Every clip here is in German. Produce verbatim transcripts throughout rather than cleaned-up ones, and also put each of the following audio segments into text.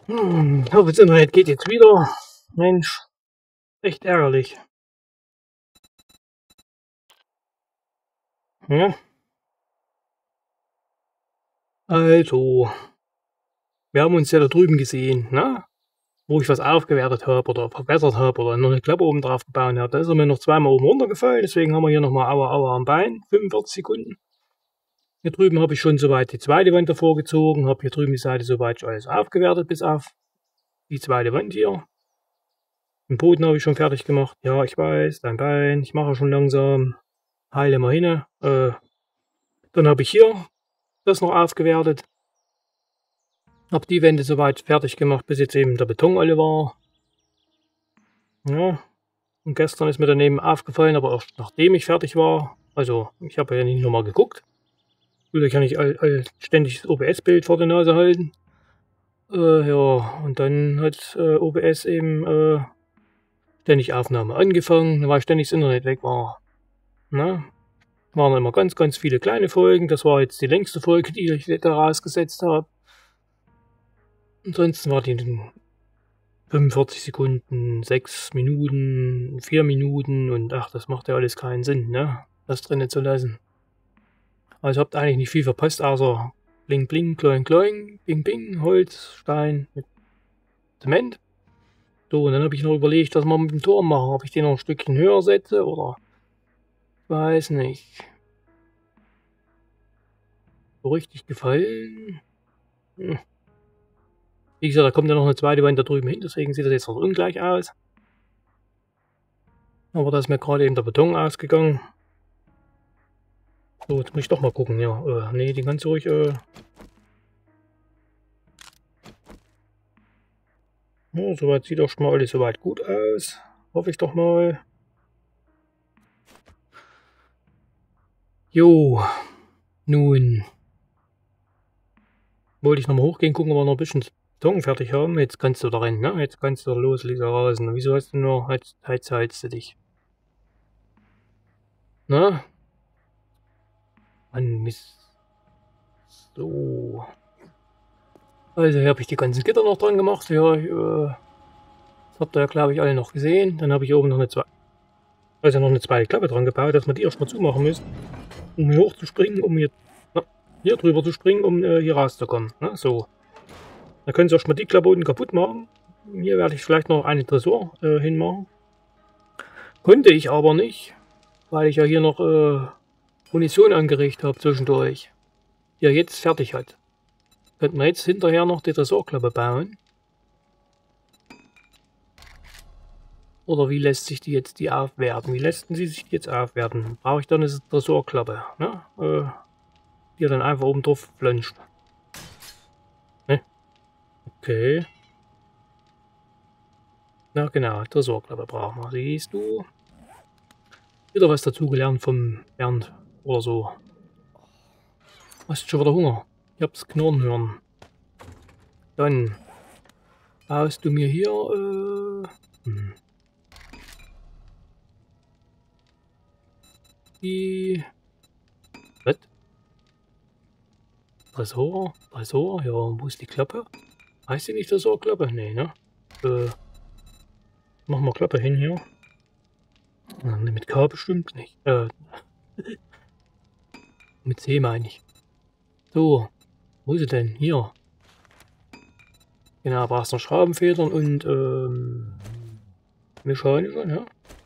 Hm, hoffe, das Internet geht jetzt wieder. Mensch, echt ärgerlich. Ja, also, wir haben uns ja da drüben gesehen, ne? Wo ich was aufgewertet habe oder verbessert habe oder noch eine Klappe oben drauf gebaut habe. Da ist er mir noch zweimal oben runtergefallen, deswegen haben wir hier nochmal Aua Aua am Bein, fünfundvierzig Sekunden. Hier drüben habe ich schon soweit die zweite Wand davor gezogen, habe hier drüben die Seite soweit alles aufgewertet, bis auf die zweite Wand hier. Den Boden habe ich schon fertig gemacht. Ja, ich weiß, dein Bein, ich mache schon langsam. Heile mal hin. Äh, dann habe ich hier das noch aufgewertet. Habe die Wände soweit fertig gemacht, bis jetzt eben der Beton alle war. Ja, und gestern ist mir daneben aufgefallen, aber erst nachdem ich fertig war. Also, ich habe ja nicht nochmal geguckt. Da kann ich all, all ständig das O B S-Bild vor der Nase halten. Äh, ja, und dann hat äh, O B S eben äh, ständig Aufnahme angefangen, weil ständig das Internet weg war. Na? Waren immer ganz, ganz viele kleine Folgen. Das war jetzt die längste Folge, die ich da rausgesetzt habe. Ansonsten war die fünfundvierzig Sekunden, sechs Minuten, vier Minuten und ach, das macht ja alles keinen Sinn, ne? Das drinnen zu lassen. Also habt eigentlich nicht viel verpasst, außer bling bling, kloing kloing, bing bing, Holz, Stein mit Zement. So, und dann habe ich noch überlegt, was wir mit dem Turm machen. Ob ich den noch ein Stückchen höher setze oder ich weiß nicht. So richtig gefallen. Hm. Wie gesagt, da kommt ja noch eine zweite Wand da drüben hin, deswegen sieht das jetzt noch ungleich aus. Aber da ist mir gerade eben der Beton ausgegangen. So, jetzt muss ich doch mal gucken, ja. Äh, nee, die ganz ruhig. Äh ja, soweit sieht auch schon mal alles soweit gut aus. Hoffe ich doch mal. Jo, nun wollte ich nochmal hochgehen, gucken, ob wir noch ein bisschen Beton fertig haben. Jetzt kannst du da rein, ne? Jetzt kannst du los, Lisa rasen. Wieso hast du nur, jetzt heizst du dich? Na? Mann, Mist. So. Also hier habe ich die ganzen Gitter noch dran gemacht. Ja, ich, äh, das habt ihr ja, glaube ich, alle noch gesehen. Dann habe ich oben noch eine zwei, also noch eine zweite Klappe dran gebaut, dass man die erstmal zumachen müssen, um hier hochzuspringen, um hier, na, hier drüber zu springen, um äh, hier rauszukommen. Na, so. Da können Sie erstmal die Klappe unten kaputt machen. Hier werde ich vielleicht noch einen Tresor äh, hinmachen. Konnte ich aber nicht, weil ich ja hier noch äh, Munition angeregt habe zwischendurch, die er jetzt fertig hat. Könnten wir jetzt hinterher noch die Tresorklappe bauen? Oder wie lässt sich die jetzt die aufwerten? Wie lässt sie sich die jetzt aufwerten? Brauche ich dann eine Tresorklappe, ne? Äh, die dann einfach oben drauf flönscht. Ne? Okay. Na genau, Tresorklappe brauchen wir. Siehst du? Wieder was dazugelernt vom Bernd oder so. Hast du schon wieder Hunger? Ich hab's knurren hören. Dann baust du mir hier äh, hm. die was? Tresor? Tresor? Ja, wo ist die Klappe? Heißt die nicht Tresorklappe? Nee, ne? Äh, machen wir Klappe hin hier. Ja, mit K bestimmt nicht. Äh, mit C meine ich. So, wo ist sie denn? Hier. Genau, brauchst noch Schraubenfedern und ähm, mechanische, ne?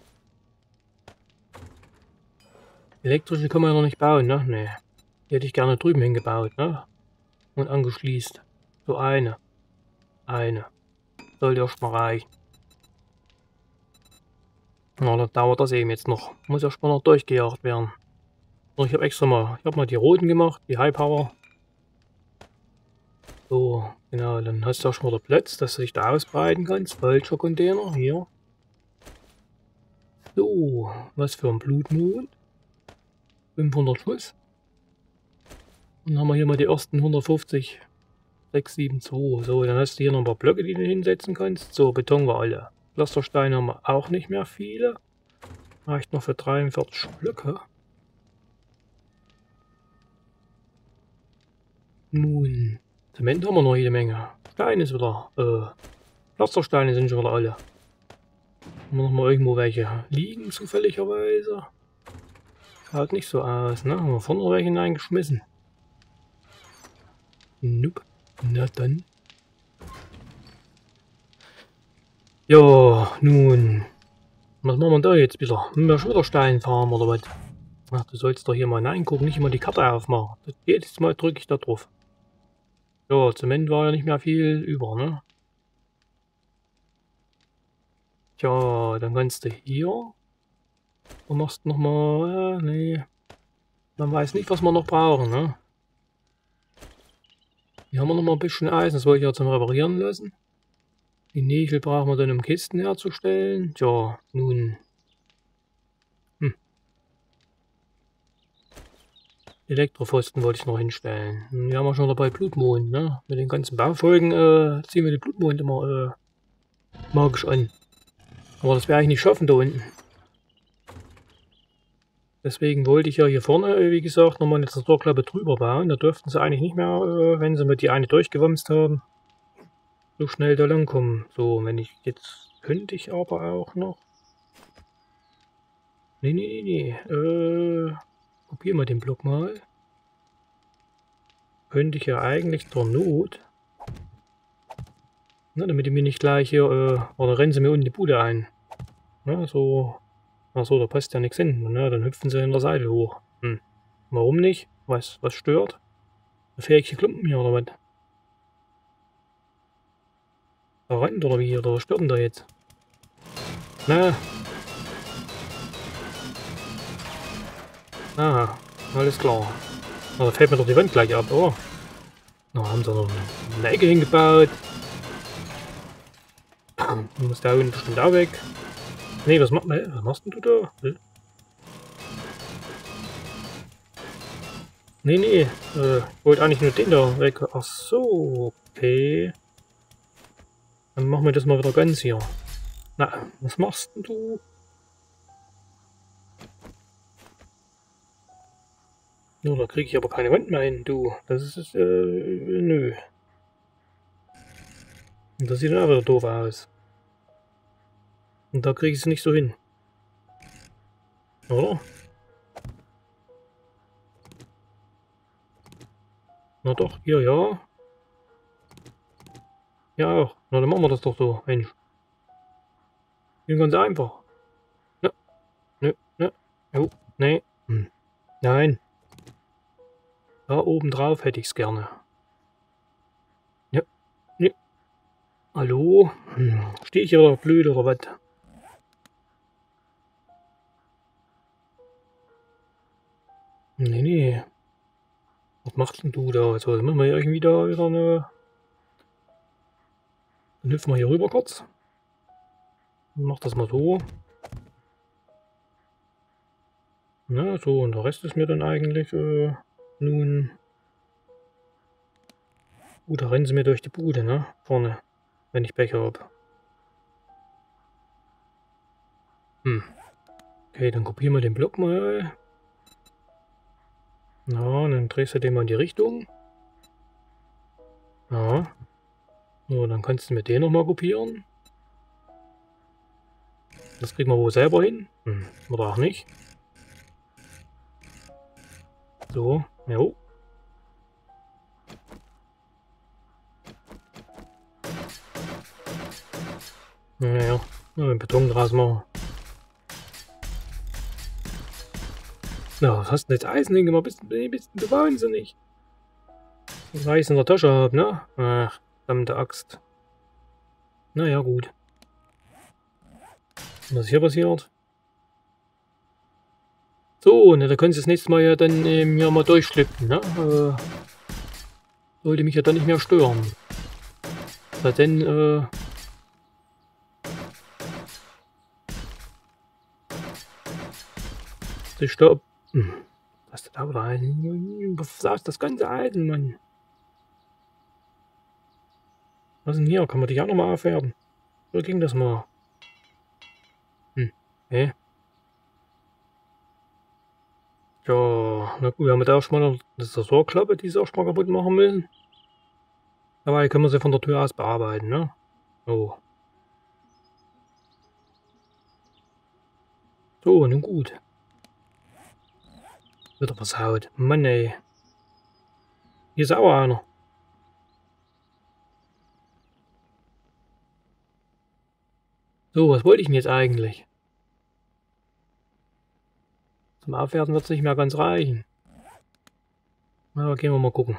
Elektrische kann man ja noch nicht bauen, ne? Ne. Die hätte ich gerne drüben hingebaut, ne? Und angeschließt. So eine. Eine. Sollte erst mal reichen. Na, dann dauert das eben jetzt noch. Muss erst mal noch durchgejagt werden. Ich habe extra mal, ich habe mal die roten gemacht, die High Power. So, genau, dann hast du auch schon mal den Platz, dass du dich da ausbreiten kannst. Falscher Container, hier. So, was für ein Blutmond. fünfhundert Schuss. Dann haben wir hier mal die ersten hundertfünfzig. sechs, sieben, zwei. So, dann hast du hier noch ein paar Blöcke, die du hinsetzen kannst. So, Beton war alle. Pflastersteine haben wir auch nicht mehr viele. Reicht noch für dreiundvierzig Blöcke. Nun, Zement haben wir noch jede Menge. Stein ist wieder, äh, Pflastersteine sind schon wieder alle. Haben wir noch mal irgendwo welche liegen, zufälligerweise? Schaut nicht so aus, ne? Haben wir vorne noch welche hineingeschmissen? Nope. Na dann. Ja, nun. Was machen wir da jetzt wieder? Müssen wir schon wieder Stein farmen oder was? Ach, du sollst doch hier mal reingucken, nicht immer die Karte aufmachen. Das jedes Mal drücke ich da drauf. Ja, Zement war ja nicht mehr viel über, ne? Tja, dann kannst du hier. Du machst nochmal. Äh, nee. Man weiß nicht, was wir noch brauchen, ne? Hier haben wir noch mal ein bisschen Eisen, das wollte ich ja zum Reparieren lassen. Die Nägel brauchen wir dann, um Kisten herzustellen. Tja, nun. Hm. Elektropfosten wollte ich noch hinstellen. Wir haben ja schon dabei Blutmond, ne? Mit den ganzen Baufolgen äh, ziehen wir die Blutmond immer äh, magisch an. Aber das werde ich nicht schaffen da unten. Deswegen wollte ich ja hier vorne, wie gesagt, nochmal eine Tresorklappe drüber bauen. Da dürften sie eigentlich nicht mehr, äh, wenn sie mit die eine durchgewamst haben, so schnell da lang kommen. So, wenn ich jetzt, könnte ich aber auch noch. Nee, nee, nee, nee. Äh, kopieren wir den Block mal. Könnte ich ja eigentlich zur Not. Na, damit die mir nicht gleich hier, äh, oder rennen sie mir unten die Bude ein. Na, so. Achso, da passt ja nichts hin. Na, dann hüpfen sie in der Seite hoch. Hm. Warum nicht? Was, was stört? Fähige Klumpen hier oder was? Da rennt oder wie? Oder was stört denn da jetzt? Na. Ah, alles klar. Na, da fällt mir doch die Wand gleich ab, oder? Na, haben sie noch eine Ecke hingebaut. Dann muss der unten bestimmt auch weg. Nee, was, macht, was machst denn du da? Hm? Nee, nee, äh, ich wollte eigentlich nur den da weg. Ach so, okay. Dann machen wir das mal wieder ganz hier. Na, was machst denn du? Nur, da kriege ich aber keine Wand mehr hin, du. Das ist, äh, nö. Und das sieht dann auch wieder doof aus. Und da kriege ich es nicht so hin. Oder? Na doch, hier, ja. Ja auch. Na, dann machen wir das doch so, Mensch. Ging ganz einfach. Ne, ne, ne. Jo, nee. Hm. Nein. Da oben drauf hätte ich es gerne. Ja, ne. Hallo? Hm. Stehe ich hier wieder blöd oder was? Nee, nee. Was machst denn du da? Also, müssen wir irgendwie da wieder eine. Dann hüpfen wir hier rüber kurz. Mach das mal so. Na, so, und der Rest ist mir dann eigentlich äh, nun. Gut, da rennen sie mir durch die Bude, ne? Vorne. Wenn ich Pech habe. Hm. Okay, dann kopieren wir den Block mal. Na, dann drehst du den mal in die Richtung. Ja. So, dann kannst du mir den nochmal kopieren. Das kriegen wir wohl selber hin. Hm. Oder auch nicht. So, jo. Naja, ja, den Beton draus machen. Na, was hast du denn jetzt Eisen hingemacht? Bist, bist du wahnsinnig? Was ich in der Tasche habe, ne? Ach, verdammte Axt. Naja, gut. Was ist hier passiert? So, ne, da können Sie das nächste Mal ja dann ähm, ja mal durchschlüpfen, ne? Äh, sollte mich ja dann nicht mehr stören. Na denn, äh... Ich stopp. Hm. Was ist da wieder ein? Was ist das ganze Eisen, Mann? Was ist denn hier? Kann man dich auch nochmal aufwerten? So ging das mal. Hm. Hä? Ja, na gut, wir haben da auch schon mal eine Tresorklappe, die sie auch schon mal kaputt machen müssen. Dabei können wir sie von der Tür aus bearbeiten, ne? So. So, nun gut. Wieder versaut. Mann ey. Hier ist auch einer. So, was wollte ich denn jetzt eigentlich? Zum Aufwerten wird es nicht mehr ganz reichen. Na, gehen wir mal gucken.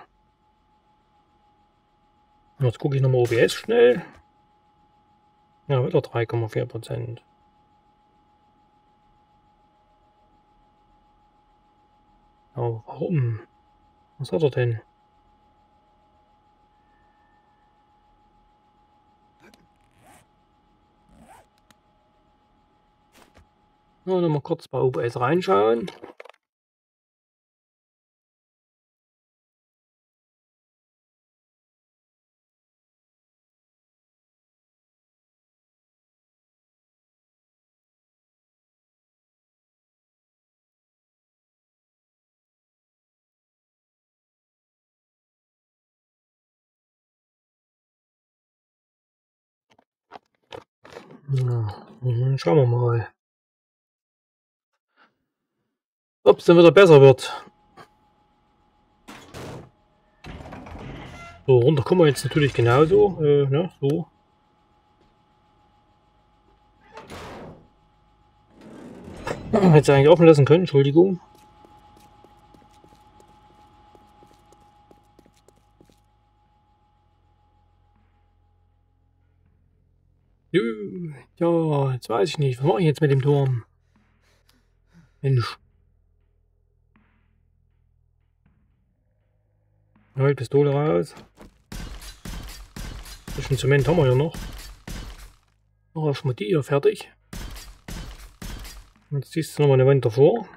Jetzt gucke ich nochmal O B S schnell. Ja, wieder drei Komma vier Prozent. Aber warum? Was hat er denn? Na, noch mal kurz bei O B S reinschauen. Ja, mhm, schauen wir mal, ob es dann wieder besser wird. So, runter kommen wir jetzt natürlich genauso. Äh, ne, so. Hätte ich eigentlich offen lassen können, Entschuldigung. Ja, jetzt weiß ich nicht. Was mache ich jetzt mit dem Turm? Mensch. Neue Pistole raus. Ein bisschen Zement haben wir ja noch. Noch erstmal die hier fertig. Jetzt ziehst du nochmal eine Wand davor.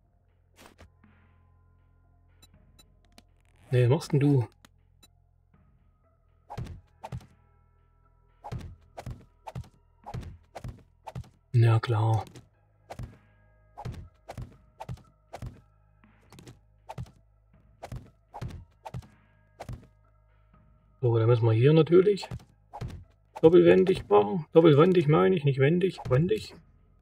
Ne, was machst denn du? Ja klar. So, dann müssen wir hier natürlich doppelwendig machen. Doppelwendig meine ich, nicht wendig, wendig.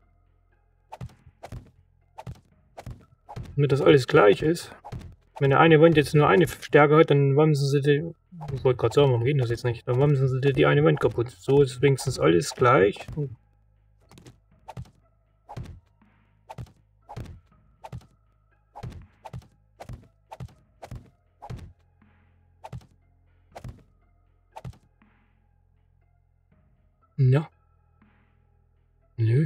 Damit das alles gleich ist. Wenn der eine Wand jetzt nur eine Stärke hat, dann wamsen sie die. Ich wollte gerade sagen, warum geht das jetzt nicht? Dann wamsen sie die, die eine Wand kaputt. So ist wenigstens alles gleich. Ja. Nö.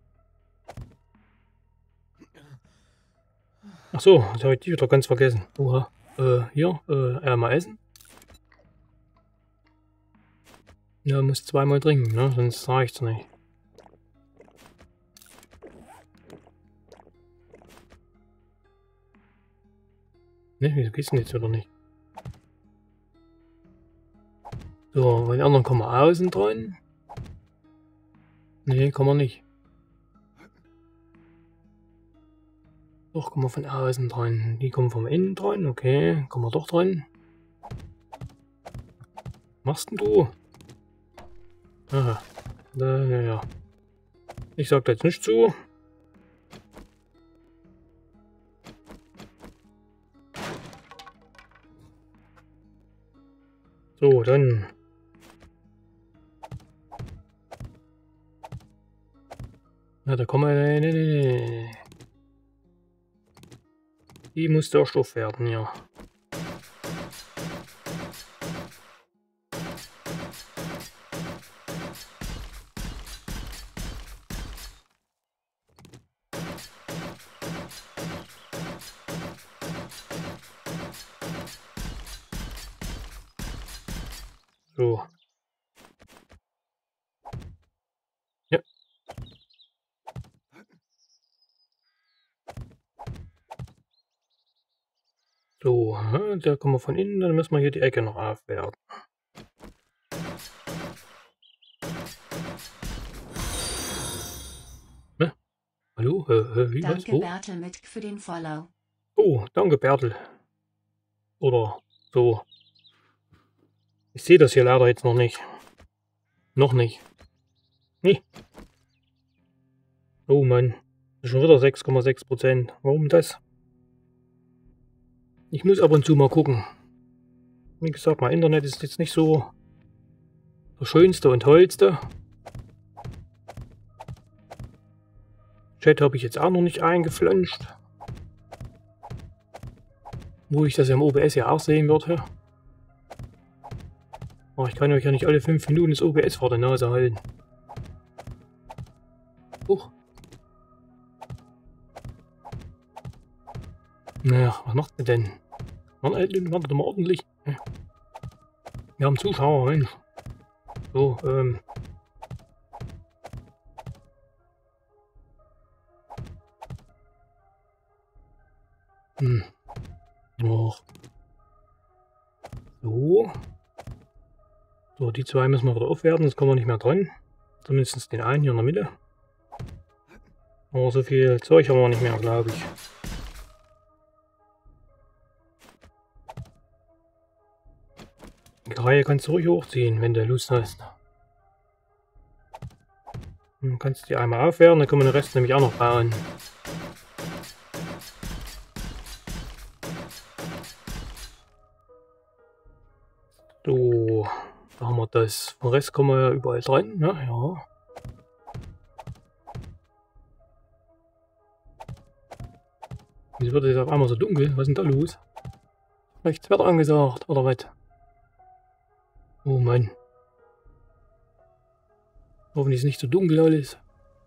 Ach so, das habe ich die wieder ganz vergessen. Oha. Äh, hier, äh, einmal essen. Ja, muss zweimal trinken, ne? Sonst reicht's nicht. Ne, wieso geht's denn jetzt wieder nicht? So, bei den anderen kommen wir außen dran. Ne, kann man nicht. Doch, kommen wir von außen dran. Die kommen von innen dran. Okay, kommen wir doch dran. Was machst denn du? Aha. Ja, ja, ja. Ich sag da jetzt nicht zu. So, dann. Na, da kommen wir. Nee, nee, nee. Die muss der Stoff werden, ja. So. Ja. So, da kommen wir von innen, dann müssen wir hier die Ecke noch aufwerten. Ne? Hallo? Äh, wie, danke, was? Bertel mit für den Follow. Oh, danke, Bertel. Oder so. Ich sehe das hier leider jetzt noch nicht. Noch nicht. Nee. Oh Mann. Schon wieder sechs Komma sechs Prozent. Warum das? Ich muss ab und zu mal gucken. Wie gesagt, mein Internet ist jetzt nicht so das schönste und tollste. Chat habe ich jetzt auch noch nicht eingeflanscht. Wo ich das ja im O B S ja auch sehen würde. Aber ich kann euch ja nicht alle fünf Minuten das O B S vor der Nase halten. Huch. Naja, was macht ihr denn? Wartet doch mal ordentlich. Wir haben Zuschauer, Mensch. So, ähm. Hm. Och. So. So, die zwei müssen wir wieder aufwerten, das kommen wir nicht mehr dran. Zumindest den einen hier in der Mitte. Aber so viel Zeug haben wir nicht mehr, glaube ich. Die Reihe kannst du ruhig hochziehen, wenn du Lust hast. Dann kannst du die einmal aufwerten, dann können wir den Rest nämlich auch noch bauen. So, da haben wir das. Den Rest kommen wir ja überall dran, ne? Ja. Wieso wird es auf einmal so dunkel? Was ist denn da los? Vielleicht das Wetter angesagt, oder was? Oh Mann. Hoffentlich ist nicht so dunkel alles.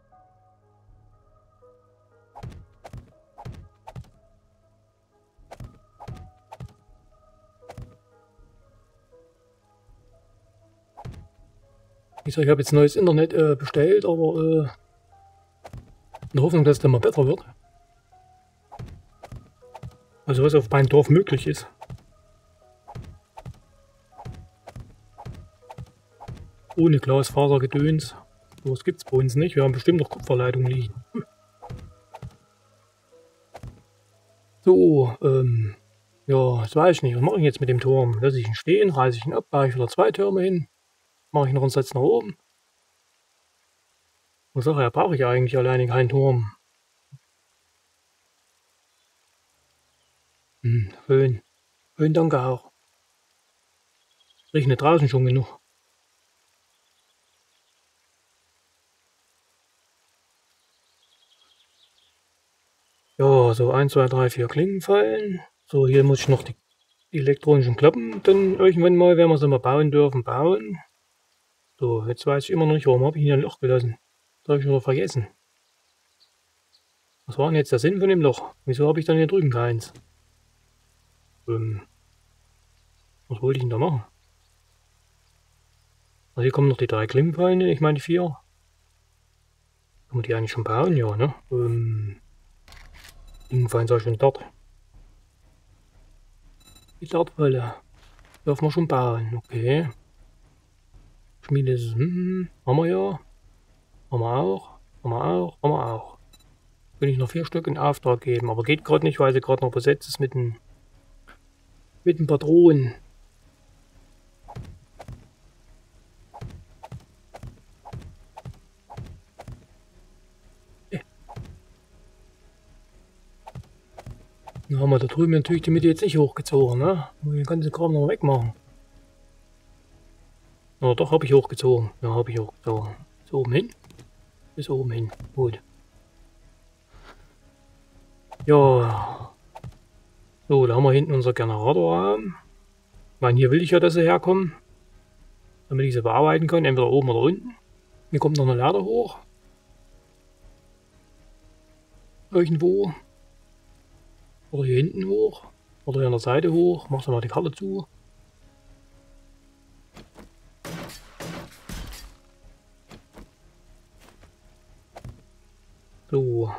Ich sag, ich habe jetzt neues Internet äh, bestellt, aber äh, in der Hoffnung, dass es dann mal besser wird. Also was auf meinem Dorf möglich ist. Ohne Glasfasergedöns. Das gibt es bei uns nicht. Wir haben bestimmt noch Kupferleitungen liegen. Hm. So, ähm, ja, das weiß ich nicht. Was mache ich jetzt mit dem Turm? Lasse ich ihn stehen, reiße ich ihn ab, baue ich wieder zwei Türme hin, mache ich noch einen Satz nach oben. Und sage, ja, brauche ich eigentlich alleine keinen Turm. Hm, schön. Schön, danke auch. Regnet draußen schon genug. Ja, so eins, zwei, drei, vier Klingen fallen. So, hier muss ich noch die elektronischen Klappen dann irgendwann mal, wenn wir sie mal bauen dürfen, bauen. So, jetzt weiß ich immer noch nicht, warum habe ich hier ein Loch gelassen. Das habe ich schon wieder vergessen. Was war denn jetzt der Sinn von dem Loch? Wieso habe ich dann hier drüben keins? Ähm, was wollte ich denn da machen? Also hier kommen noch die drei Klingenfallen, ich meine die vier. Kann man die eigentlich schon bauen? Ja, ne? Ähm, Klingenfallen sei schon dort. Die Dartfalle. Dürfen wir schon bauen, okay. Schmiede ist, hm, haben wir ja. Haben wir auch. Haben wir auch. Haben wir auch. Will ich noch vier Stück in Auftrag geben, aber geht gerade nicht, weil sie gerade noch besetzt ist mit den mit den Patronen. Dann haben wir da drüben natürlich die Mitte jetzt nicht hochgezogen, ne? Muss ich den ganzen Kram noch wegmachen. Oder doch, habe ich hochgezogen. Ja, habe ich hochgezogen. Bis oben hin. Bis oben hin. Gut. Ja. So, da haben wir hinten unser Generatorraum. Ich meine, hier will ich ja, dass sie herkommen. Damit ich sie bearbeiten kann. Entweder oben oder unten. Hier kommt noch eine Leiter hoch. Irgendwo. Oder hier hinten hoch. Oder hier an der Seite hoch. Mach dann mal die Karte zu. So.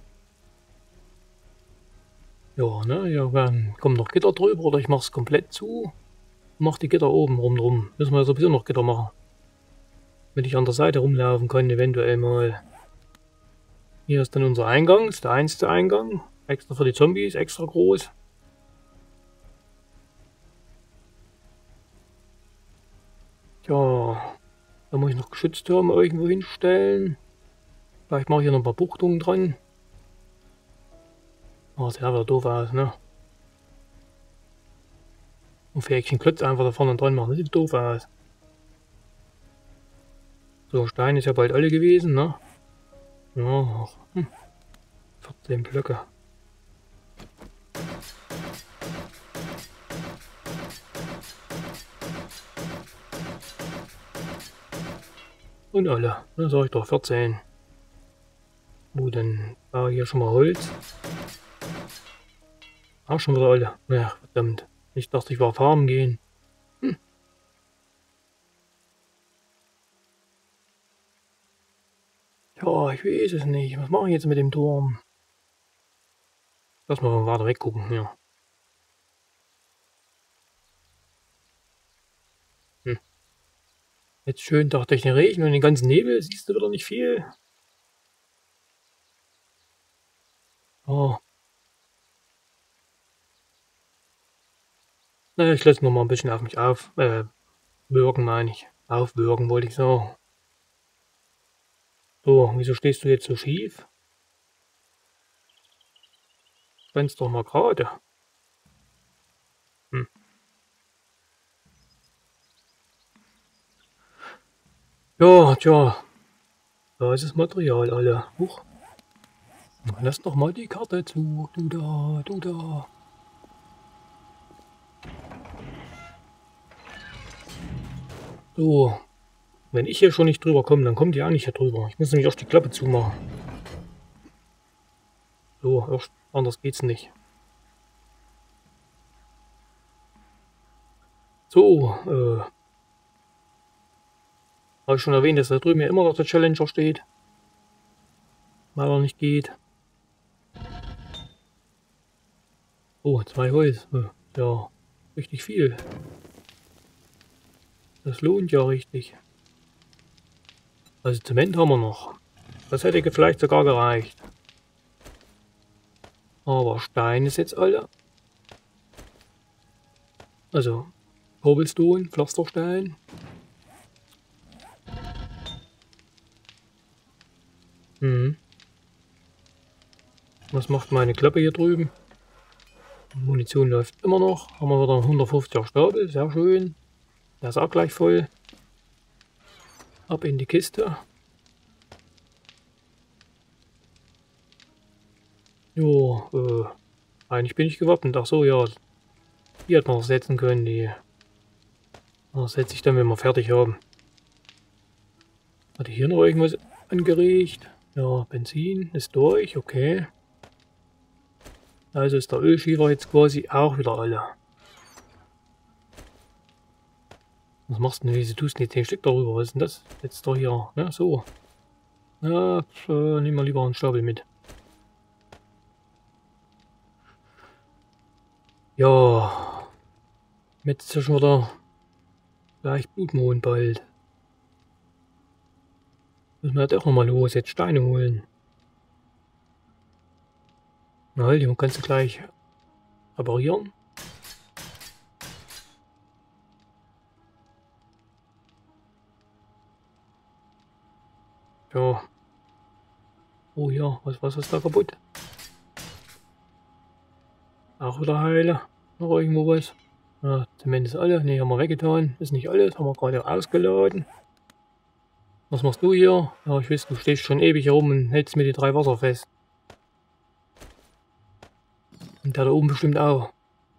Ja, ne, hier werden, kommen noch Gitter drüber oder ich mache es komplett zu. Mach die Gitter oben rum drum. Müssen wir ja sowieso noch Gitter machen. Damit ich an der Seite rumlaufen kann, eventuell mal. Hier ist dann unser Eingang, das ist der einzige Eingang. Extra für die Zombies, extra groß. Da muss ich noch Geschütztürme irgendwo hinstellen. Vielleicht mache ich hier noch ein paar Buchtungen dran. Oh, sieht aber doof aus, ne? Und Fähigchen Klotz einfach da vorne dran machen, das sieht doof aus. So, Stein ist ja bald alle gewesen, ne? Ja, hm. vierzehn Blöcke. Und alle, dann sag ich doch vierzehn. Wo dann baue ich hier schon mal Holz. Auch schon wieder alle. Ja, verdammt. Ich dachte, ich war farmen gehen. Hm. Ja, ich weiß es nicht. Was mache ich jetzt mit dem Turm? Lass mal weiter weggucken hier. Hm. Jetzt schön dachte ich den Regen und den ganzen Nebel. Siehst du wieder nicht viel. Oh. Naja, ich lasse noch mal ein bisschen auf mich auf. Äh, wirken meine ich. Aufwirken wollte ich sagen. So, wieso stehst du jetzt so schief? Rennst doch mal gerade. Hm. Ja, tja. Da ist das Material alle. Huch. Lass doch mal die Karte zu. Du da, du da. So. Wenn ich hier schon nicht drüber komme, dann kommt die auch nicht hier drüber. Ich muss nämlich auch die Klappe zumachen. So, erst, anders geht's nicht. So, äh. Habe ich schon erwähnt, dass da drüben ja immer noch der Challenger steht. Weil er nicht geht. Oh, zwei Holz. Ja, richtig viel. Das lohnt ja richtig. Also Zement haben wir noch. Das hätte vielleicht sogar gereicht. Aber Stein ist jetzt alle. Also Cobblestone, Pflasterstein. Hm. Was macht meine Klappe hier drüben? Munition läuft immer noch. Haben wir wieder hundertfünfziger Stapel, sehr schön. Der ist auch gleich voll. Ab in die Kiste. Jo, äh, eigentlich bin ich gewappnet. Ach so, ja. Die hat man noch setzen können, die. Das setze ich dann, wenn wir fertig haben. Hatte hier noch irgendwas angeregt? Ja, Benzin ist durch, okay. Also ist der Ölschiefer jetzt quasi auch wieder alle. Was machst du denn, wieso tust du nicht zehn Stück darüber? Was ist denn das? Jetzt doch hier, ne, so. Ja, äh, nehmen wir lieber einen Stapel mit. Ja. Jetzt ist ja schon wieder gleich Blutmond bald. Müssen wir halt auch nochmal los, jetzt Steine holen. Na, die kannst du gleich reparieren. Ja. Oh ja, was, was ist da kaputt? Auch wieder heile. Noch irgendwo was? Ja, zumindest alle. Ne, haben wir weggetan. Ist nicht alles, haben wir gerade ausgeladen. Was machst du hier? Ja, ich weiß, du stehst schon ewig herum und hältst mir die drei Wasser fest. Und der da oben bestimmt auch.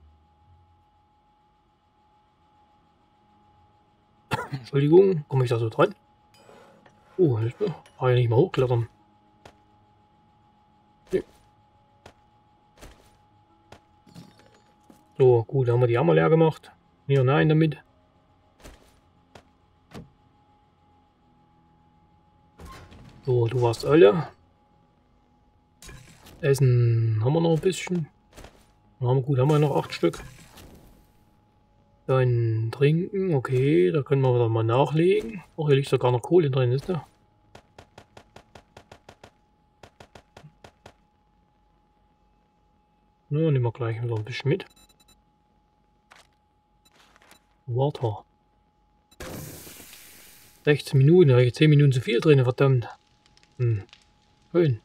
Entschuldigung, komme ich da so dran? Oh, ich kann ja nicht mal hochklettern. Nee. So, gut, haben wir die Hammer leer gemacht. Hier, nein damit. So, du warst alle. Essen haben wir noch ein bisschen. Haben wir gut, haben wir noch acht Stück. Dann trinken, okay, da können wir wieder mal nachlegen. Oh, hier liegt sogar noch Kohle drin, ist da? Na, nehmen wir gleich wieder ein bisschen mit. Water. sechzehn Minuten, da habe ich zehn Minuten zu viel drin, verdammt. Hm. Schön.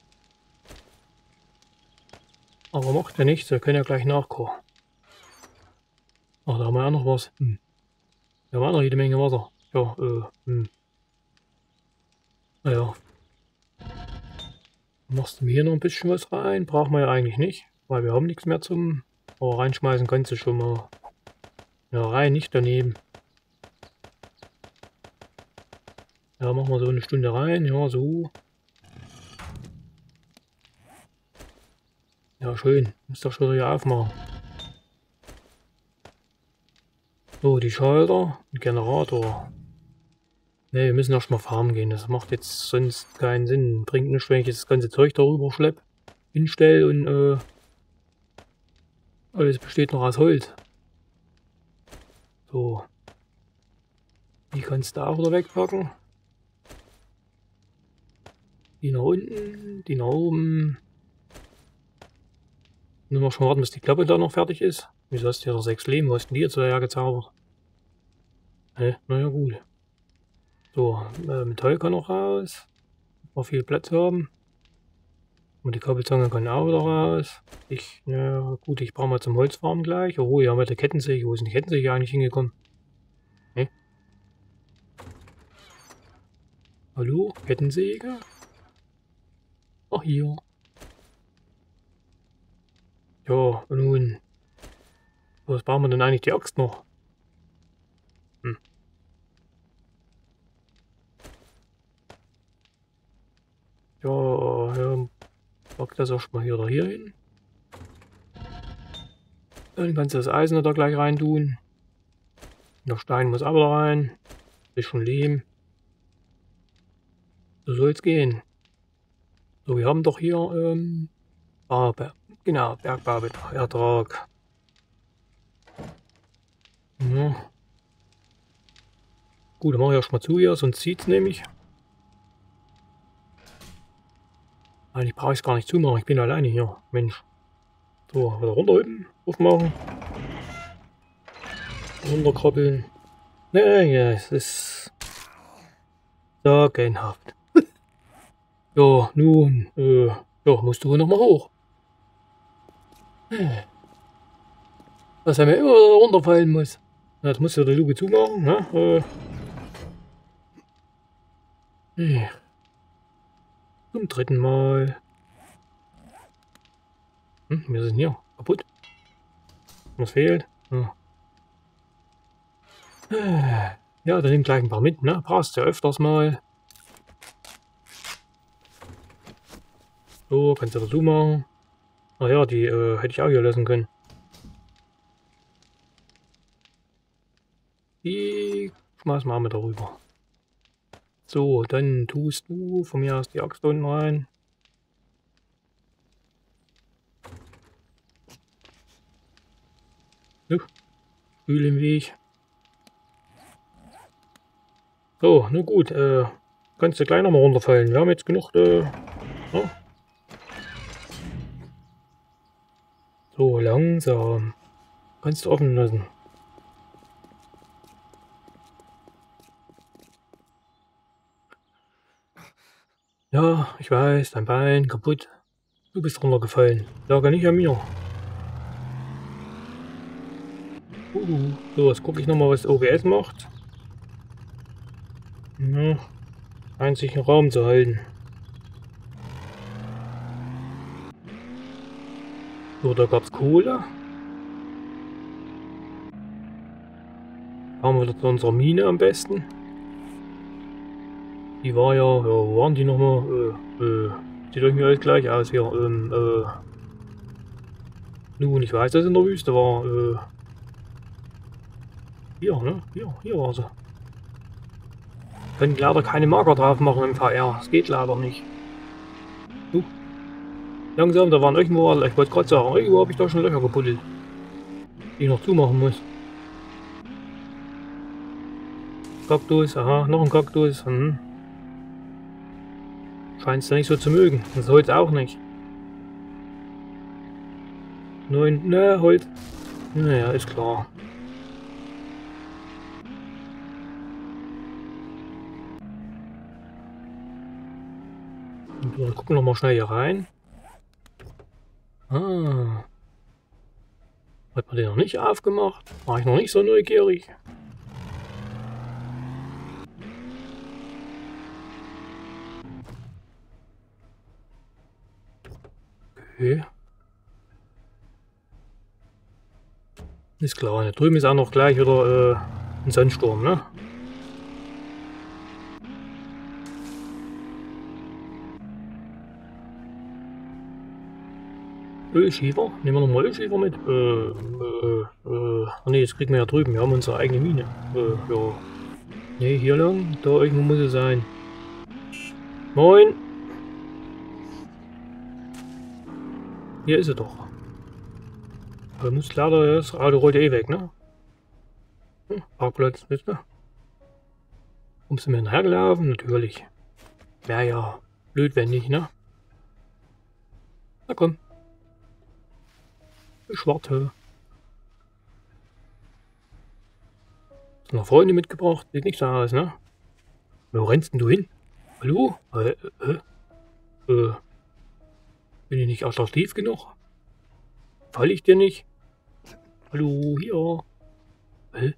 Aber macht ja nichts, wir können ja gleich nachkochen. Ach, da haben wir ja noch was. Hm. Da war noch jede Menge Wasser. Ja, äh, hm. Naja. Machst du mir hier noch ein bisschen was rein? Brauchen wir ja eigentlich nicht, weil wir haben nichts mehr zum... Aber reinschmeißen kannst du schon mal. Ja, rein, nicht daneben. Ja, machen wir so eine Stunde rein. Ja, so. Ja, schön. Muss doch schon wieder aufmachen. So, die Schalter, ein Generator. Ne, wir müssen erstmal farmen gehen. Das macht jetzt sonst keinen Sinn. Bringt nichts, wenn ich jetzt das ganze Zeug darüber schlepp, hinstelle und äh, alles besteht noch aus Holz. So. Die kannst du auch wieder wegpacken. Die nach unten, die nach oben. Nur noch schon warten, bis die Klappe da noch fertig ist. Wieso hast du ja noch sechs Leben? Wo hast du die jetzt her gezaubert? Hä? Naja, gut. So, äh, Metall kann noch raus. Noch viel Platz haben. Und die Kabelzange kann auch wieder raus. Ich, na gut, ich brauche mal zum Holzfarmen gleich. Oh, hier haben wir die Kettensäge. Wo ist denn die Kettensäge eigentlich hingekommen? Hä? Hallo? Kettensäge? Ach, hier. Ja, und nun. Was brauchen wir denn eigentlich die Axt noch? Hm. Ja, ja, pack das auch mal hier oder hier hin. Dann kannst du das Eisen da gleich rein tun. Der Stein muss aber rein. Bisschen Lehm. So soll es gehen. So, wir haben doch hier ähm, Barbe. Genau, Bergbauertrag. Ja. Gut, dann mache ich erstmal zu hier, sonst zieht es nämlich. Eigentlich brauche ich es gar nicht zumachen, ich bin alleine hier. Mensch. So, wieder runterhüben, aufmachen. Runterkrabbeln. Naja, es ist sagenhaft. Ja, nun, äh, ja, musst du wohl nochmal hoch. Dass er mir immer runterfallen muss. Na, jetzt musst du die Luke zumachen, ne? Äh. Zum dritten Mal. Hm, wir sind hier. Kaputt. Was fehlt? Ja. Ja, dann nimm gleich ein paar mit, ne? Passt ja öfters mal. So, kannst du dazu machen. Ach ja, die äh, hätte ich auch hier lassen können. Die schmeißen wir mit darüber. So, dann tust du von mir aus die Axt unten rein. So, Spül im Weg. So, na gut, äh, kannst du gleich nochmal runterfallen. Wir haben jetzt genug, äh, ja. So, langsam. Kannst du offen lassen. Ja, ich weiß, dein Bein kaputt. Du bist runtergefallen. Lag ja nicht an mir. Uh, so, jetzt gucke ich nochmal, was O B S macht. Ja, einzig einen Raum zu halten. So, da gab es Kohle. Fahren wir da zu unserer Mine am besten. Die war ja, ja, wo waren die nochmal? Äh, äh, sieht irgendwie alles gleich aus hier. Ähm, äh, nun, ich weiß, dass es in der Wüste war. Äh, hier, ne? Hier, hier war sie. Können leider keine Marker drauf machen im V R. Das geht leider nicht. Uh, langsam, da waren irgendwo, ich wollte gerade sagen, irgendwo habe ich da schon Löcher gebuddelt. Die ich noch zumachen muss. Kaktus, aha, noch ein Kaktus. Hm. Scheint es ja nicht so zu mögen. Das Holz auch nicht. Neun, ne, Holz. Naja, ist klar. Wir gucken noch mal schnell hier rein. Ah. Hat man den noch nicht aufgemacht? War ich noch nicht so neugierig? Okay. Ist klar, da drüben ist auch noch gleich wieder äh, ein Sandsturm, ne? Ölschiefer? Nehmen wir nochmal Ölschiefer mit? Äh, äh, äh, ach nee, das kriegen wir ja drüben. Wir haben unsere eigene Mine. Äh, ja. Nee, hier lang. Da irgendwo muss es sein. Moin! Hier ist sie doch. Aber muss leider, das Auto rollt eh weg, ne? Hm, Parkplatz, wisst ihr? Kommst du mir hinterhergelaufen? Natürlich. Wäre ja blöd, wenn nicht, ne? Na komm. Ich warte. Hast du noch Freunde mitgebracht? Sieht nicht so aus, ne? Wo rennst denn du hin? Hallo? Äh, äh, äh. Bin ich nicht attraktiv genug? Falle ich dir nicht? Hallo, hier. Hä?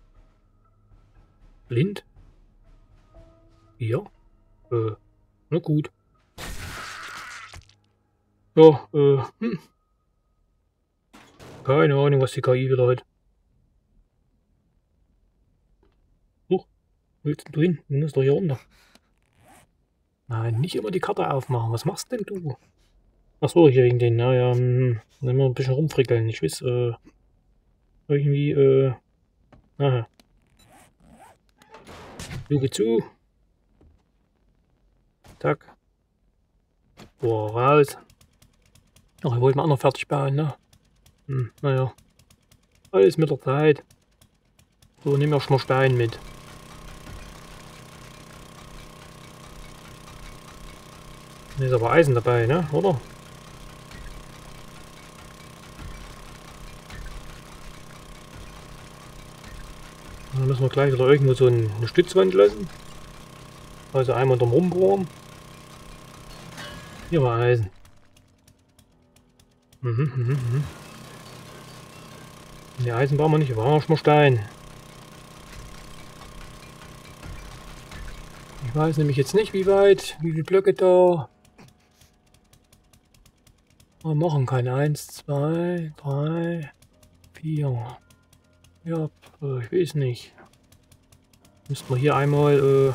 Blind? Hier? Äh, na gut. Ja, äh, hm. Keine Ahnung, was die K I wieder hat. Huch, wo willst du hin? Du musst doch hier runter. Nein, nicht immer die Karte aufmachen. Was machst denn du? Achso, hier wegen den, naja, hm, immer ein bisschen rumfrickeln. Ich weiß, äh, irgendwie, äh, aha. Luke zu. Zack. Boah, raus. Ach, ich wollte mal auch noch fertig bauen, ne? Hm, naja. Alles mit der Zeit. So, nehmen wir schon mal Stein mit. Da ist aber Eisen dabei, ne? Oder? Dann müssen wir gleich wieder irgendwo so eine Stützwand lassen. Also einmal drum rumbohren. Hier war Eisen. Mhm, mhm, mhm. Die Eisen brauchen wir nicht, wir brauchen schon mal Stein. Ich weiß nämlich jetzt nicht, wie weit, wie viele Blöcke da. Wir machen keine eins, zwei, drei, vier. Ja, ich weiß nicht. Müssten wir hier einmal äh,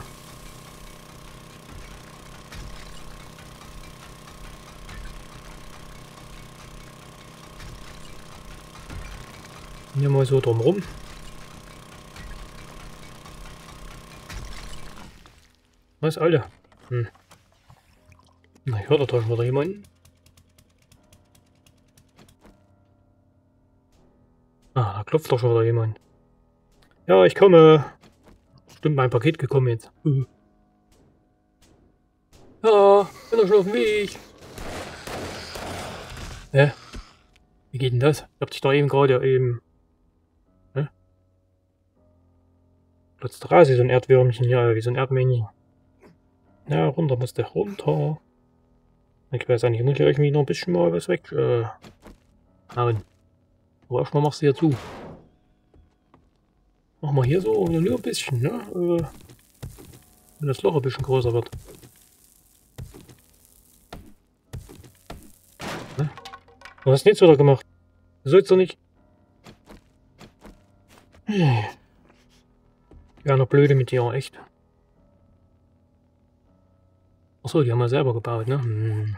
hier mal so drum rum. Was, Alter? Hm. Na, ich höre da draußen wieder jemanden. Ah, da klopft doch schon wieder jemand. Ja, ich komme. Stimmt, mein Paket gekommen jetzt. Uh. Ja, bin doch schon auf dem Weg. Hä? Wie geht denn das? Ich hab dich doch eben gerade eben... Hä? Plötzlich raus, wie so ein Erdwürmchen. Ja, wie so ein Erdmännchen. Ja, runter muss der runter. Ich weiß nicht, ich muss hier irgendwie noch ein bisschen mal was weg... Äh, hauen. Aber erstmal machst du hier zu. Machen wir hier so, nur ein bisschen, ne? Äh, wenn das Loch ein bisschen größer wird. Ne? Du hast nichts wieder gemacht. Du sollst doch nicht. Ja, noch blöde mit dir, echt. Achso, die haben wir selber gebaut, ne? Hm.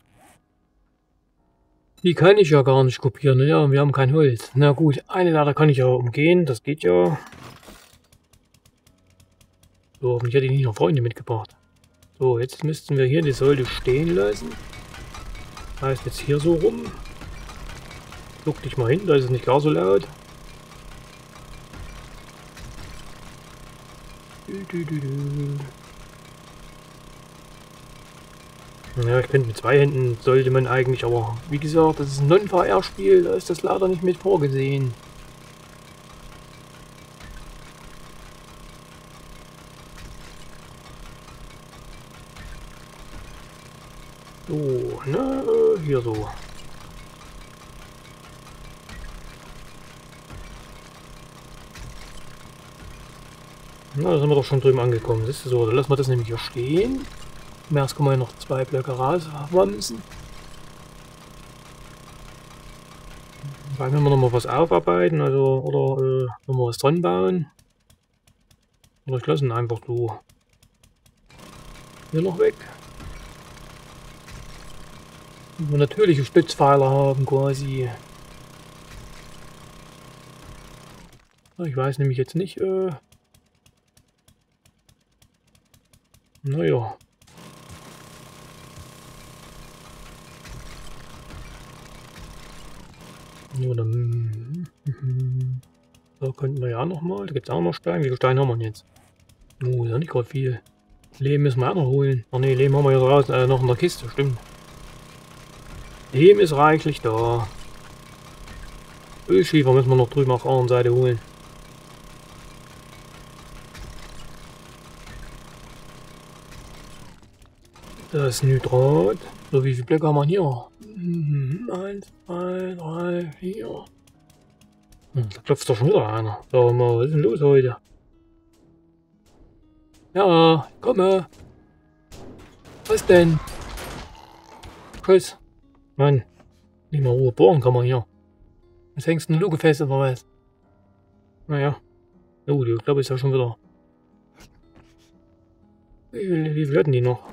Die kann ich ja gar nicht kopieren, ne? Ja, wir haben kein Holz. Na gut, eine Lade kann ich ja umgehen, das geht ja. So, hoffentlich hätte ich nicht noch Freunde mitgebracht. So, jetzt müssten wir hier die Säule stehen lassen. Heißt jetzt hier so rum. Guck dich mal hin, da ist es nicht gar so laut. Du, du, du, du. Ja, ich könnte mit zwei Händen, sollte man eigentlich, aber wie gesagt, das ist ein Non-V R-Spiel, da ist das leider nicht mit vorgesehen. ne? Hier so. Na, da sind wir doch schon drüben angekommen. Siehst du so, dann lassen wir das nämlich hier stehen. Erst können wir noch zwei Blöcke rauswamsen. Dann können wir noch mal was aufarbeiten, also, oder äh, noch mal was dran bauen. Oder ich lasse ihn einfach so. Hier noch weg. Wenn wir natürliche Stützpfeiler haben quasi. Ich weiß nämlich jetzt nicht, äh... Naja. Nur dann... Da könnten wir ja noch mal. Da gibt es auch noch Steine. Wie viele Steine haben wir denn jetzt? Oh, ist ja nicht gerade viel. Lehm müssen wir auch noch holen. Ach ne, Lehm haben wir ja draußen, äh, noch in der Kiste, stimmt. Lehm ist reichlich da. Ölschiefer müssen wir noch drüben auf der anderen Seite holen. Das ist Nitrat. So, wie viele Blöcke haben wir hier? Eins, zwei, drei, vier. Hm, da klopft doch schon wieder einer. Sag mal, was ist denn los heute? Ja, ich komme. Was denn? Tschüss. Mann, nicht mal Ruhe bohren kann man hier. Jetzt hängst du eine Luke fest oder was? Naja. Oh, die glaube ich ist ja schon wieder. Wie viel, wie viel hatten die noch?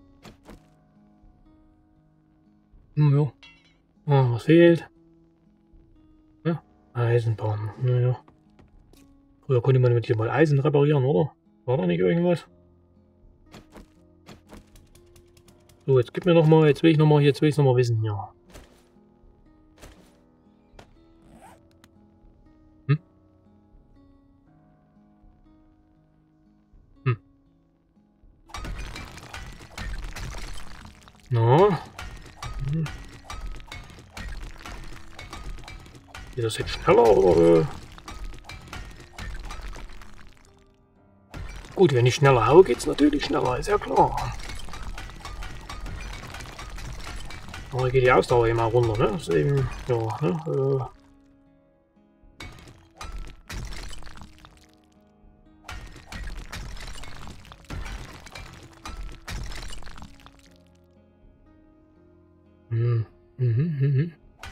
Hm, ja. Ah, was fehlt? Ja, Eisenbahn. Naja. Früher konnte man mit hier mal Eisen reparieren, oder? War da nicht irgendwas? So, jetzt gib mir noch mal, jetzt will ich noch mal, jetzt will ich noch mal wissen, ja. Hm? Hm. Na? Hm. Geht das jetzt schneller oder? Äh? Gut, wenn ich schneller haue, geht's natürlich schneller, ist ja klar. Aber geht die Ausdauer immer runter, ne? Das ist eben, ja, ne? Äh. Hm. Mhm, mhm.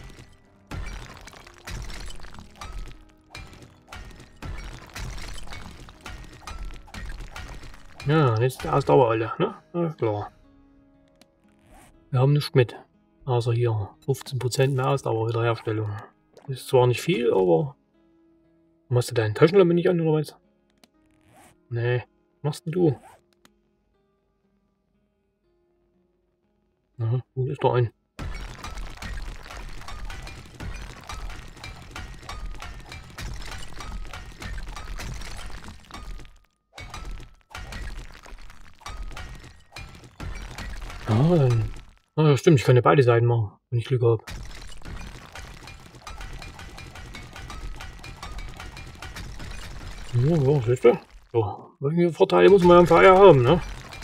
Ja, jetzt die Ausdauer alle, ne? Ja, klar. Wir haben nichts mit. Außer hier fünfzehn Prozent mehr Ausdauer Wiederherstellung. Ist zwar nicht viel, aber... Machst du deine Taschenlampe nicht an, oder was? Nee, machst du? Aha, wo ist der ein? Ah, dann... Ah, ja, stimmt, ich kann ja beide Seiten machen, wenn ich Glück habe. Ja, ja, siehst du? So, welche Vorteile muss man am Feier haben, ne?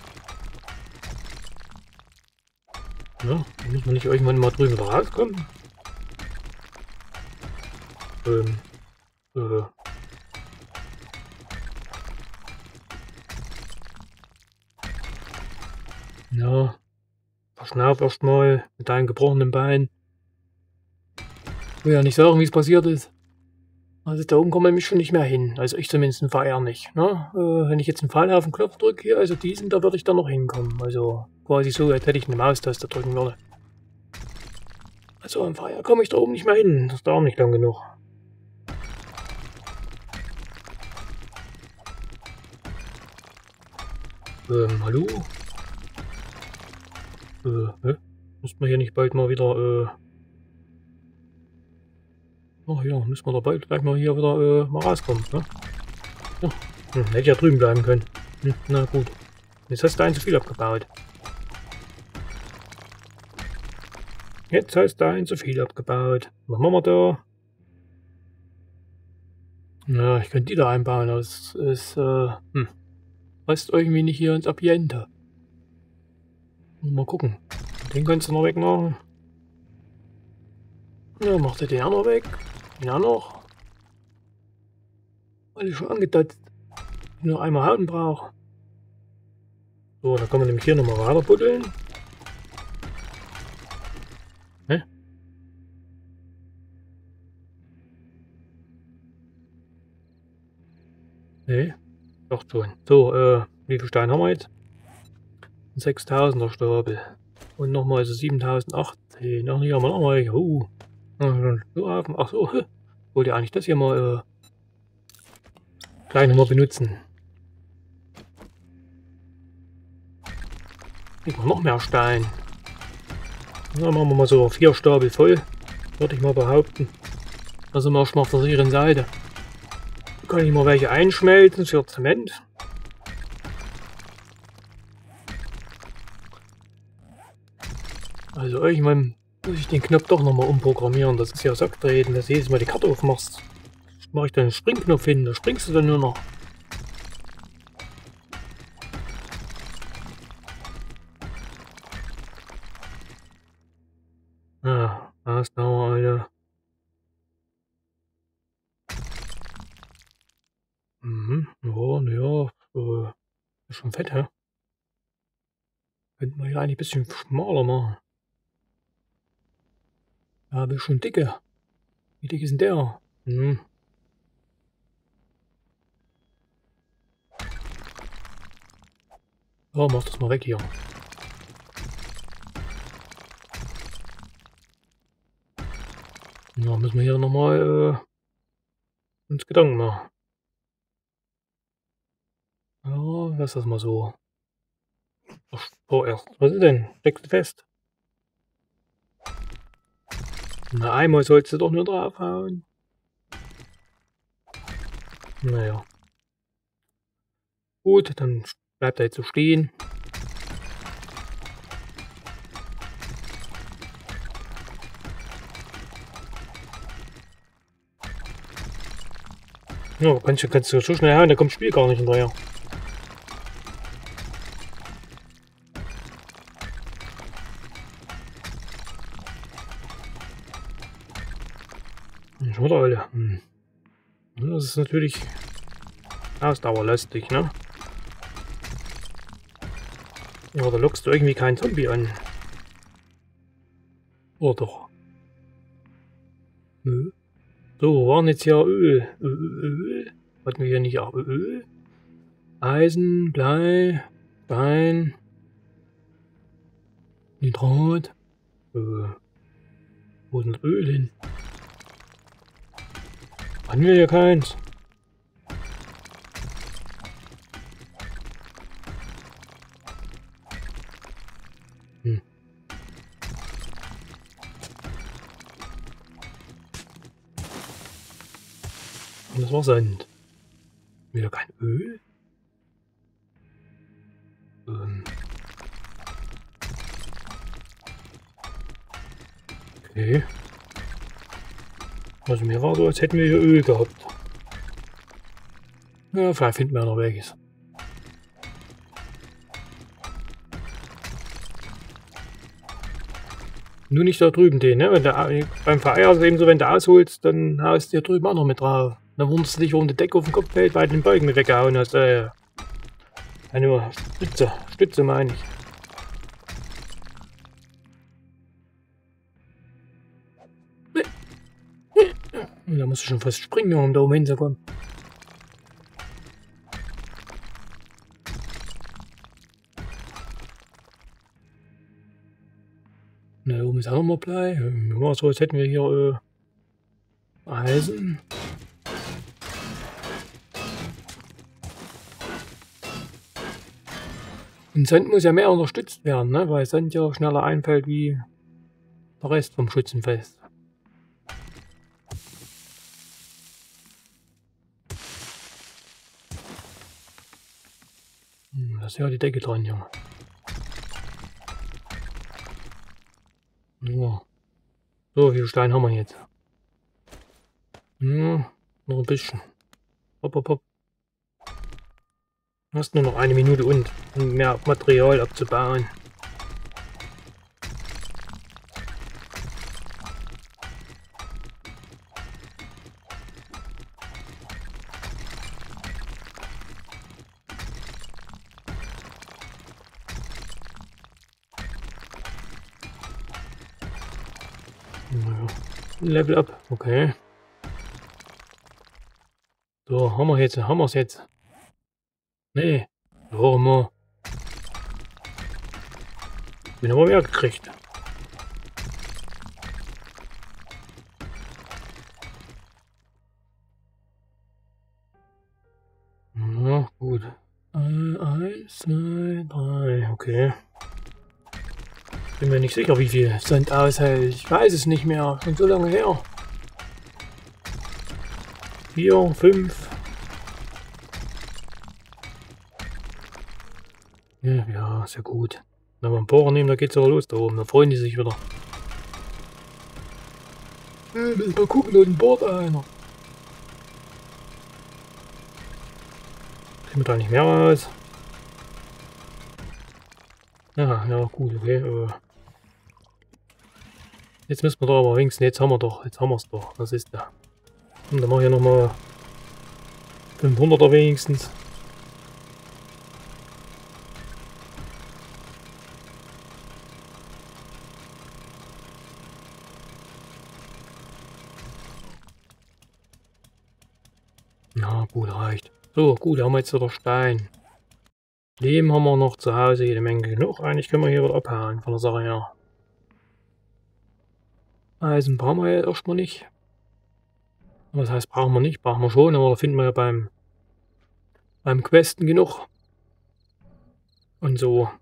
Ja, muss man nicht irgendwann mal drüben rauskommen? Ähm, äh... Ja, verschnauf erstmal mit deinem gebrochenen Bein. Ich will ja nicht sagen, wie es passiert ist. Also da oben kommen wir nämlich schon nicht mehr hin. Also ich zumindest in V R nicht. Ne? Äh, wenn ich jetzt einen Pfeil auf den Knopf drücke hier, also diesen, da würde ich dann noch hinkommen. Also quasi so, als hätte ich eine Maustaste drücken würde. Also im V R komme ich da oben nicht mehr hin. Das dauert nicht lang genug. Ähm, hallo? Äh, hä? Müssten wir hier nicht bald mal wieder, äh... Ach ja, müssen wir da bald gleich mal hier wieder, äh, mal rauskommen, ne? Ja. Hm, hätte ich ja drüben bleiben können. Hm, na gut. Jetzt hast du einen zu viel abgebaut. Jetzt hast du einen zu viel abgebaut. Was machen wir da? Ja, ich könnte die da einbauen, aber es ist, äh, hm. Passt irgendwie nicht hier ins Ambiente. Mal gucken. Den kannst du noch wegmachen. Ja, macht er den auch noch weg. Den auch noch. Alles schon angedotzt. Nur einmal Hauten braucht. So, dann kann man nämlich hier nochmal weiter buddeln. Ne? Ne? Doch schon. So, äh, wie viel Stein haben wir jetzt? sechstausender Stapel. Und nochmal so siebentausendachtzehn. Ach, hier haben wir nochmal. Uh. Ach so. Wollte ja eigentlich das hier mal äh, gleich nochmal benutzen. Kriegen wir noch mehr Stein. Dann machen wir mal so vier Stapel voll. Würde ich mal behaupten. Da sind wir schon mal auf der sicheren Seite. Da kann ich mal welche einschmelzen für Zement. Also irgendwann muss ich den Knopf doch nochmal umprogrammieren. Das ist ja Sacktreten, dass du jedes Mal die Karte aufmachst. Mache ich dann einen Springknopf hin, da springst du dann nur noch. Ja, da ist noch eine. Mhm, ja, ja, äh, ist schon fett, hä? Könnte man ja eigentlich ein bisschen schmaler machen. Ja, aber ist schon dicke. Wie dick ist denn der? Hm. Ja, mach das mal weg hier. Ja, müssen wir hier nochmal äh, uns Gedanken machen. Ja, lass das mal so. Ach, vorerst. Was ist denn? Steckst du fest? Na, einmal sollst du doch nur draufhauen. Naja. Gut, dann bleibt er jetzt so stehen. Ja, kannst du, kannst du so schnell hauen, da kommt das Spiel gar nicht hinterher. Schon wieder alle. Hm. Das ist natürlich ausdauerlastig, ne? Ja, da lockst du irgendwie keinen Zombie an. Oder doch? Nö. So, wo waren jetzt hier Öl? Öl, Öl? Hatten wir hier nicht auch Öl? Eisen, Blei, Stein, Nitrat. Äh, wo ist denn das Öl hin? Hatten wir hier keins? Hm. Und das war Sand. Wieder kein Öl? Ähm. Okay. Also mir war so, als hätten wir hier Öl gehabt. Ja, vielleicht finden wir noch welches. Nur nicht da drüben den, ne? Wenn der, beim Vereier ist eben so, wenn du ausholst, dann haust du hier drüben auch noch mit drauf. Dann wunderst du dich, warum die Decke auf dem Kopf fällt, weil du den Balken mit weggehauen hast. Äh, eine Stütze, Stütze meine ich. Da musst du schon fast springen, um da oben hinzukommen. Na, oben ist auch nochmal Blei. Ja, so, jetzt hätten wir hier äh, Eisen. Und Sand muss ja mehr unterstützt werden, ne? Weil Sand ja schneller einfällt wie der Rest vom Schützenfest. Hm, da ist ja die Decke dran, Junge. Ja. So, wie viel Stein haben wir jetzt? Ja, noch ein bisschen. Hopp, hopp, hopp. Hast nur noch eine Minute und um mehr Material abzubauen. Naja. Level up, okay. So, haben wir jetzt, haben wir es jetzt. Nee. So, haben wir. Bin aber mehr gekriegt. Na gut. Eins, zwei, drei, okay. Bin mir nicht sicher, wie viel Sand aushält. Ich weiß es nicht mehr. Schon so lange her. Vier, fünf. Ja, ja, ist ja gut. Wenn wir einen Bohrer nehmen, da geht's aber los da oben. Da freuen die sich wieder. Äh, müssen wir gucken, da bohrt einer. Kriegen wir da nicht mehr raus? Ja, ja, gut, okay. Äh. Jetzt müssen wir da aber wenigstens, jetzt haben wir doch, jetzt haben wir es doch. Das ist da. Und dann mache ich ja nochmal fünfhunderter wenigstens. Ja, gut, reicht. So, gut, haben wir jetzt wieder Stein. Lehm haben wir noch zu Hause, jede Menge genug. Eigentlich können wir hier wieder abhauen von der Sache her. Eisen brauchen wir ja erstmal nicht. Was heißt brauchen wir nicht? Brauchen wir schon, aber da finden wir ja beim, beim Questen genug. Und so.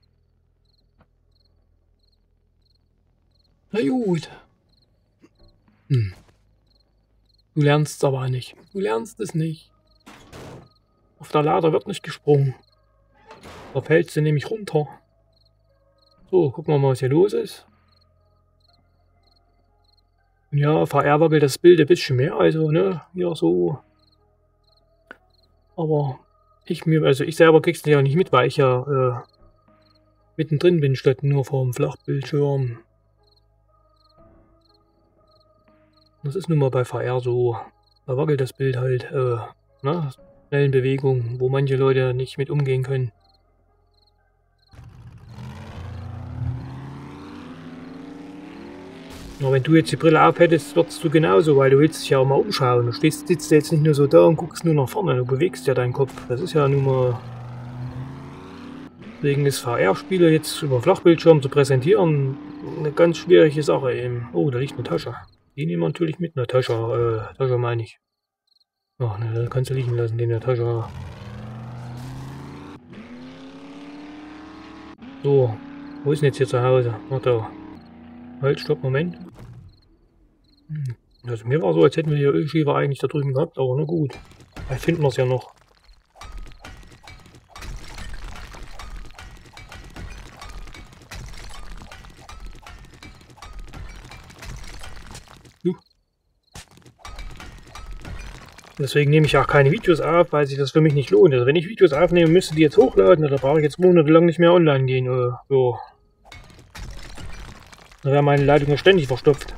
Na gut. Hm. Du lernst es aber nicht. Du lernst es nicht. Auf der Lader wird nicht gesprungen. Da fällst du nämlich runter. So, gucken wir mal, was hier los ist. Ja, V R wackelt das Bild ein bisschen mehr, also, ne, ja, so. Aber ich mir, also ich selber krieg's ja nicht mit, weil ich ja äh, mittendrin bin, statt nur vor dem Flachbildschirm. Das ist nun mal bei V R so. Da wackelt das Bild halt, äh, ne, schnellen Bewegungen, wo manche Leute nicht mit umgehen können. Aber wenn du jetzt die Brille auf hättest, würdest du genauso, weil du willst dich ja auch mal umschauen. Du stehst, sitzt jetzt nicht nur so da und guckst nur nach vorne, du bewegst ja deinen Kopf. Das ist ja nun mal... Deswegen ist V R-Spiele jetzt über Flachbildschirm zu präsentieren eine ganz schwierige Sache eben. Oh, da liegt eine Tasche. Die nehmen wir natürlich mit, eine Tasche, äh, Tasche meine ich. Ach ne, da kannst du liegen lassen, den in der Tasche. So, wo ist denn jetzt hier zu Hause? Ach da. Halt, stopp, Moment. Also mir war so, als hätten wir hier Ölschiefer eigentlich da drüben gehabt, aber na gut. Vielleicht finden wir es ja noch. Deswegen nehme ich auch keine Videos auf, weil sich das für mich nicht lohnt. Also wenn ich Videos aufnehme, müsste die jetzt hochladen, da brauche ich jetzt monatelang nicht mehr online gehen. Oder so. Da wäre meine Leitung ja ständig verstopft.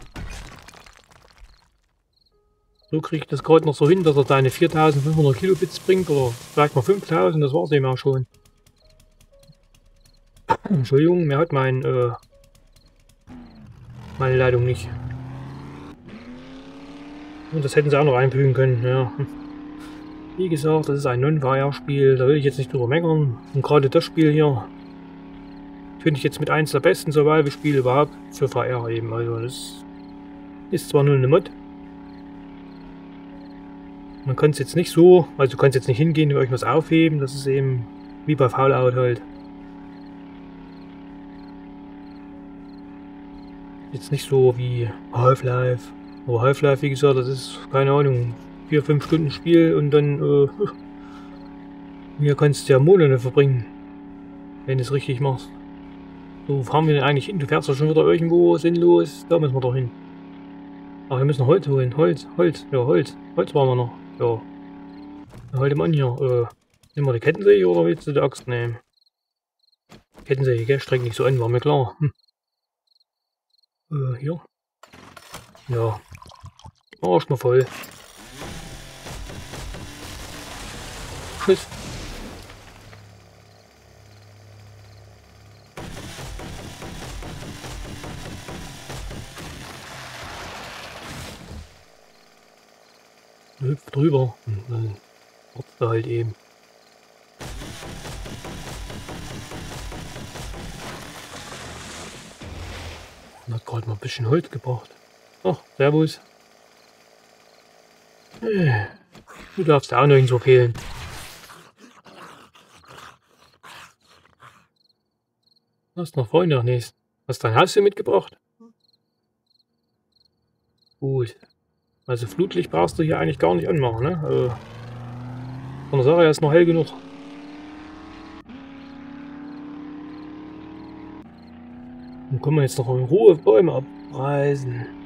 So kriege ich das gerade noch so hin, dass er seine viertausendfünfhundert Kilobits bringt oder vielleicht mal fünftausend, das war es eben auch schon. Entschuldigung, mehr hat mein, äh, meine Leitung nicht. Und das hätten sie auch noch einfügen können, ja. Wie gesagt, das ist ein Non-V R-Spiel, da will ich jetzt nicht drüber meckern. Und gerade das Spiel hier finde ich jetzt mit eins der besten Survival-Spiele überhaupt für V R eben. Also das ist zwar nur eine Mod. Man kann es jetzt nicht so, also du kannst jetzt nicht hingehen und euch was aufheben, das ist eben wie bei Fallout halt. Jetzt nicht so wie Half-Life. Aber Half-Life, wie gesagt, das ist, keine Ahnung, vier fünf Stunden Spiel und dann, äh, hier kannst du ja Monate verbringen, wenn du es richtig machst. So, wo fahren wir denn eigentlich hin? Du fährst doch schon wieder irgendwo sinnlos, da müssen wir doch hin. Ach, wir müssen Holz holen, Holz, Holz, ja, Holz, Holz brauchen wir noch, ja. Ja, halt mal an hier, äh, nehmen wir die Kettensäge oder willst du die Axt nehmen? Kettensäge, gell, strengt nicht so an, war mir klar. Hm. Äh, hier. Ja. Oh, ist mal voll. Tschüss. hüpft drüber und dann wartet er halt eben. Und hat gerade mal ein bisschen Holz gebracht. Ach, servus. Du darfst auch nirgendwo fehlen. Du hast noch Freunde noch nicht. Hast dein Haus hier mitgebracht? Gut. Also Flutlicht brauchst du hier eigentlich gar nicht anmachen, ne? Also von der Sache her ist noch hell genug. Dann können wir jetzt noch in Ruhe Bäume abreißen.